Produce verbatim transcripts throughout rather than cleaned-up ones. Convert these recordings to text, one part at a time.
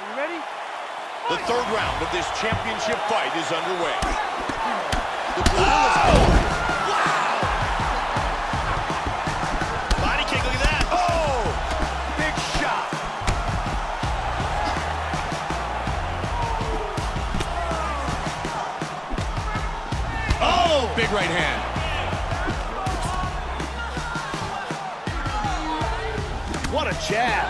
You ready? The third round of this championship fight is underway. The Gorilla's oh! Wow! Body kick, look at that. Oh! Big shot. Oh! Big right hand. What a jab.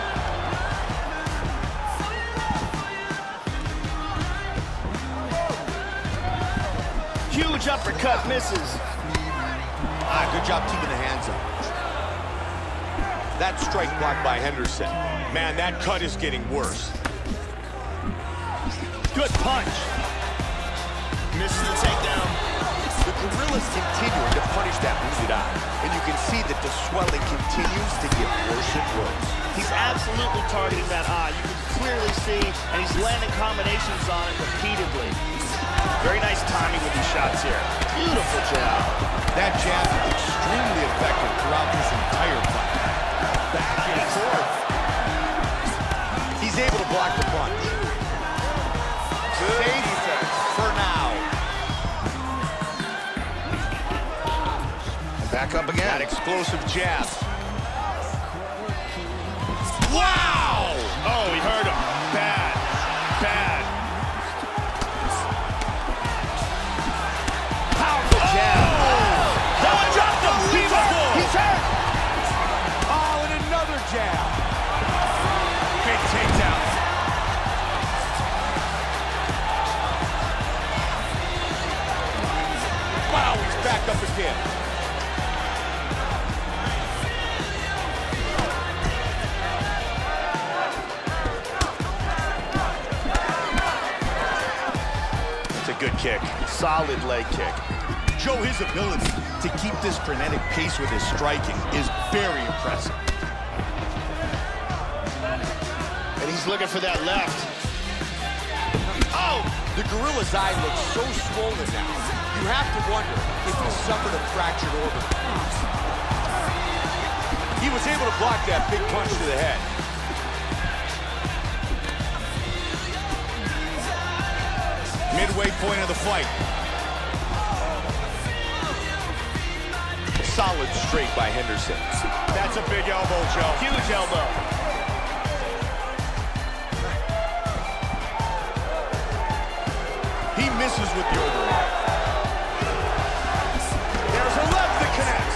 Huge uppercut misses. Ah, good job keeping the hands up. That strike blocked by Henderson. Man, that cut is getting worse. Good punch. Misses the takedown. The Gorilla's continuing to punish that wounded eye. And you can see that the swelling continues to get worse and worse. He's absolutely targeting that eye. You can clearly see, and he's landing combinations on it repeatedly. Very nice timing with these shots here. Beautiful jab. That jab is extremely effective throughout this entire fight. Back and forth. He's able to block the punch. Good defense for now. And back up again. That explosive jab. Wow! Oh, he hurt him. Bad. Bad. Powerful jab. Oh! That one dropped him. He's hurt. He's hurt. Oh, and another jab. Big takedown. Wow, he's back up again. It's a good kick. Solid leg kick. Joe, his ability to keep this frenetic pace with his striking is very impressive. And he's looking for that left. Oh! The Gorilla's eye looks so swollen now. You have to wonder if he suffered a fractured organ. He was able to block that big punch to the head. Midway point of the fight. Solid straight by Henderson. That's a big elbow, Joe. Huge elbow. He misses with the overhand. There's a left that connects.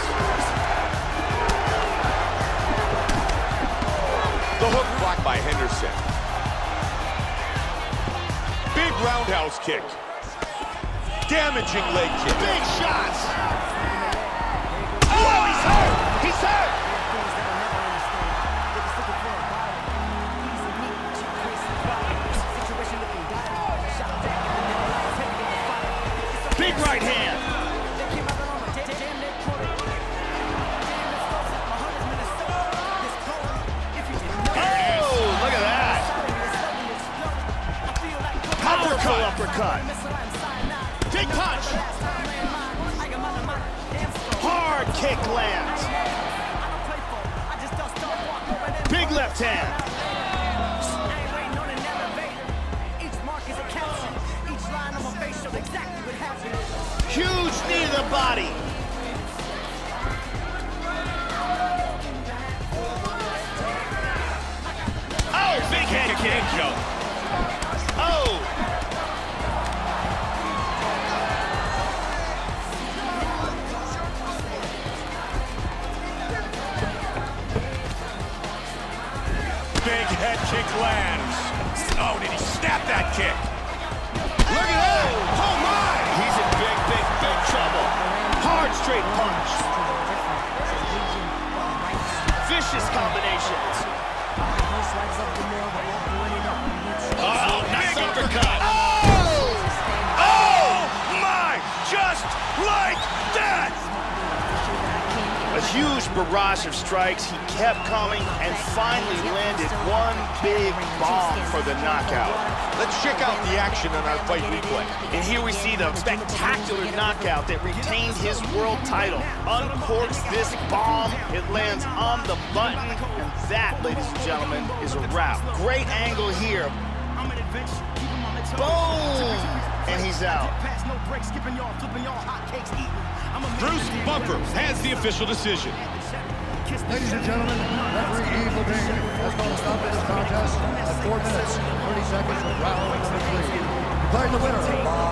The hook blocked by Henderson. Big roundhouse kick. Damaging leg kick. Big shots. Oh, he's hurt. He's hurt. Big right hand. Oh, look at that. Powerful uppercut. Big punch. Hard kick lands. Big left hand. Huge knee to the body. Oh, big head kick, Joe. Oh. Big head kick lands. Oh, did he snap that kick? Look at that! Oh my! He's in big, big, big trouble. Hard straight punch. Vicious combinations. Oh, nice uppercut. Oh! Oh my! Just like that! A huge barrage of strikes. He kept coming and finally landed one big bomb for the knockout. Let's check out the action on our fight replay. And here we see the spectacular knockout that retained his world title. Uncorks this bomb. It lands on the button. And that, ladies and gentlemen, is a wrap. Great angle here. Boom! And he's out. Bruce Buffer has the official decision. Ladies and gentlemen, referee Eve Levine has called a stop to this contest at four minutes, thirty seconds of round number three. Declaring the winner by